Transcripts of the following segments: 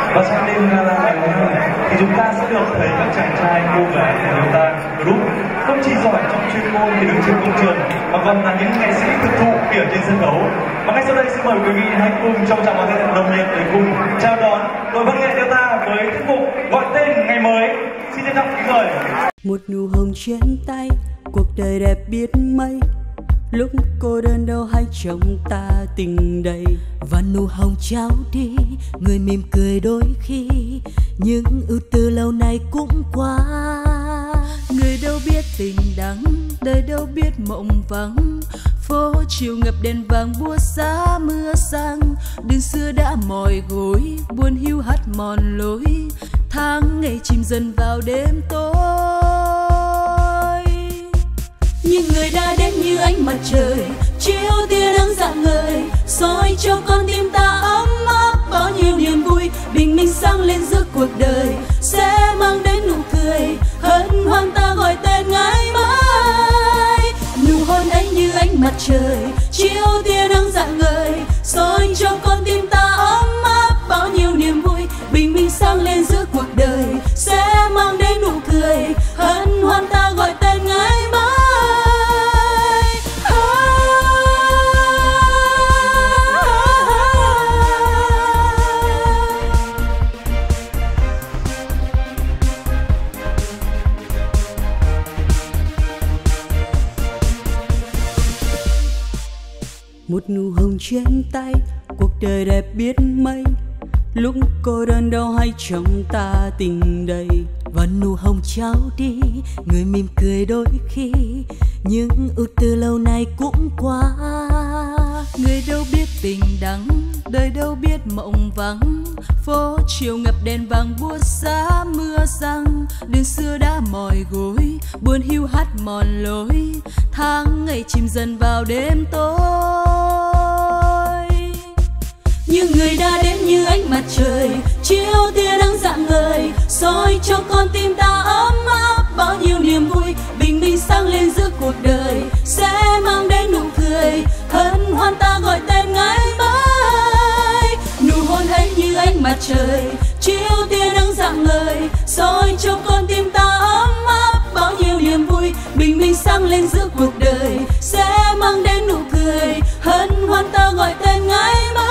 Và trong đêm gala ngày hôm nay thì chúng ta sẽ được thấy các chàng trai cô gái của chúng ta group không chỉ giỏi trong chuyên môn thì đứng trên công trường mà còn là những nghệ sĩ thực thụ ở trên sân khấu. Và ngay sau đây xin mời quý vị hãy cùng trông trọng và thân nồng nhiệt để cùng chào đón đội văn nghệ Delta với tiết mục gọi tên ngày mới. Xin trân trọng kính mời. Một nụ hồng trên tay, cuộc đời đẹp biết mấy. Lúc cô đơn đâu hay trong ta tình đầy. Và nụ hồng trao đi, người mỉm cười đôi khi. Những ưu tư lâu nay cũng qua. Người đâu biết tình đắng, đời đâu biết mộng vắng. Phố chiều ngập đèn vàng búa xa mưa sang. Đường xưa đã mỏi gối, buồn hiu hắt mòn lối. Tháng ngày chìm dần vào đêm tối. Những người đã đến như ánh mặt trời, chiếu tia nắng rạng ngời, soi cho con tim ta ấm áp bao nhiêu niềm vui. Bình minh sáng lên giữa cuộc đời, sẽ mang đến nụ cười, hân hoan ta gọi tên ngày mai. Nụ hôn ấy như ánh mặt trời, chiếu tia nắng rạng ngời, soi cho con tim ta ấm áp bao nhiêu niềm vui. Bình minh sáng lên giữa cuộc đời, sẽ mang đến nụ cười, hân hoan ta gọi tên ngày mai. Một nụ hồng trên tay, cuộc đời đẹp biết mấy. Lúc cô đơn đâu hay trong ta tình đầy. Và nụ hồng trao đi, người mỉm cười đôi khi. Những ưu tư lâu nay cũng qua. Người đâu biết tình đắng, đời đâu biết mộng vắng. Phố chiều ngập đèn vàng búa xa mưa răng. Đường xưa đã mỏi gối, buồn hiu hắt mòn lối. Tháng ngày chìm dần vào đêm tối. Những người đã đến như ánh mặt trời, chiếu tia nắng rạng ngời, soi cho con tim ta ấm áp bao nhiêu niềm vui. Bình minh sáng lên giữa cuộc đời, sẽ mang đến nụ cười, hân hoan ta gọi tên ngày mai. Nụ hôn ấy như ánh mặt trời, chiếu tia nắng rạng ngời, soi cho con tim ta ấm áp bao nhiêu niềm vui. Bình minh sáng lên giữa cuộc đời, sẽ mang đến nụ cười, hân hoan ta gọi tên ngày mai.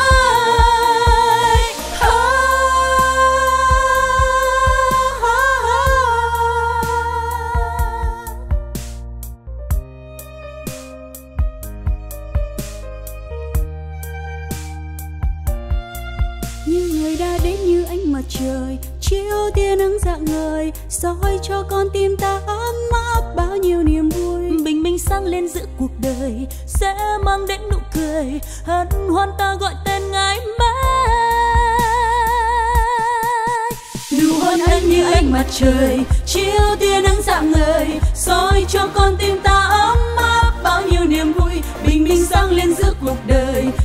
Những người đã đến như ánh mặt trời, chiếu tia nắng rạng ngời, soi cho con tim ta ấm áp bao nhiêu niềm vui. Bình minh sáng lên giữa cuộc đời, sẽ mang đến nụ cười, hân hoan ta gọi tên ngày mai. Nụ hôn ấy như ánh mặt trời, chiếu tia nắng rạng ngời, soi cho con tim ta ấm áp bao nhiêu niềm vui. Bình minh sáng lên giữa cuộc đời,